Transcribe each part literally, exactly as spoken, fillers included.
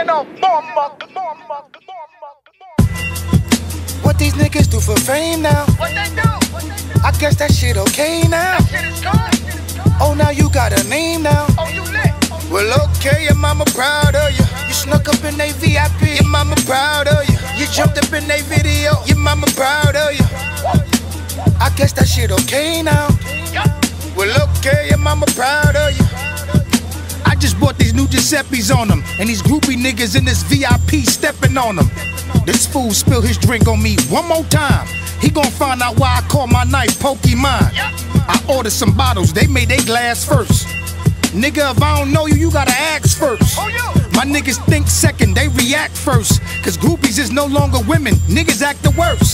no bomba. What these niggas do for fame now? What they do? What they do? I guess that shit okay now. That shit is good. Oh, now you got a name now. Oh, you lit. Oh, you Well, okay, your mama proud of you. You snuck up in they V I P, your mama proud of you. You jumped up in they video, your mama proud of you. I guess that shit okay now. Well, okay, your mama proud of you. I just bought these new Giuseppes on them, and these groupie niggas in this V I P stepping on them. This fool spill his drink on me one more time. He gon' find out why I call my knife Pokemon. I ordered some bottles, they made they glass first. Nigga, if I don't know you, you gotta ask first. My niggas think second, they react first. Cause groupies is no longer women, niggas act the worst.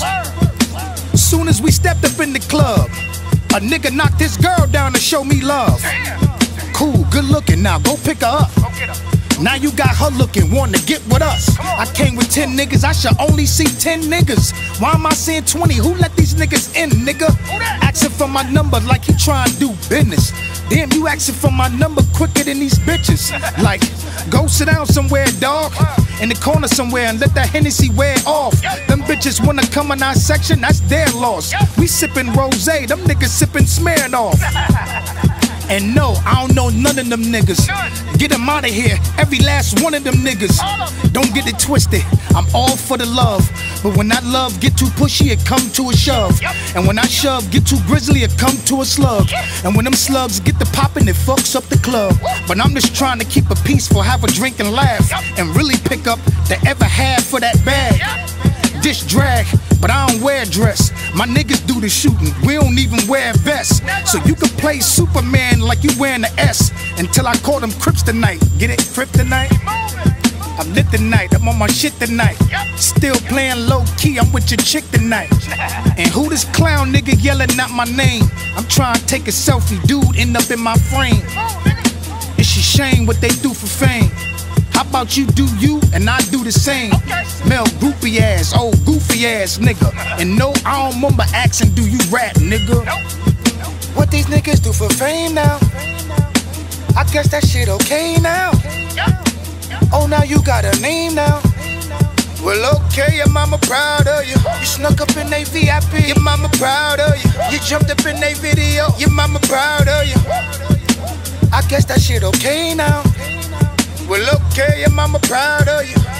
Soon as we stepped up in the club, a nigga knocked his girl down to show me love. Cool, good looking, now go pick her up. Now you got her looking, wanting to get with us. I came with ten niggas, I should only see ten niggas. Why am I saying twenty? Who let these niggas in, nigga? Asking for my number like he trying to do business. Damn, you asking for my number quicker than these bitches. Like, go sit down somewhere, dog. In the corner somewhere and let that Hennessy wear off. Them bitches wanna come in our section, that's their loss. We sippin' rosé, them niggas sippin' Smirnoff. And no, I don't know none of them niggas. Get them out of here, every last one of them niggas. Don't get it twisted, I'm all for the love. But when that love get too pushy, it come to a shove. And when I shove get too grizzly, it come to a slug. And when them slugs get to poppin', it fucks up the club. But I'm just trying to keep it peaceful, have a drink and laugh. And really pick up the ever half for that bag. Dish drag, but I don't wear a dress. My niggas do the shooting, we don't even wear a vest. So you can play Superman like you wearing the S. Until I call them Crips tonight. Get it, Crip tonight? I'm lit tonight, I'm on my shit tonight. Still playing low key, I'm with your chick tonight. And who this clown nigga yelling out my name? I'm trying to take a selfie, dude end up in my frame. It's a shame what they do for fame. How about you do you and I do the same? Mel groupie ass, old goofy ass nigga. And no, I don't remember asking, do you rap, nigga? What these niggas do for fame now? I guess that shit okay now. Oh, now you got a name now. Well, okay, your mama proud of you. You snuck up in they V I P, your mama proud of you. You jumped up in they video, your mama proud of you. I guess that shit okay now. Well, okay, your mama proud of you.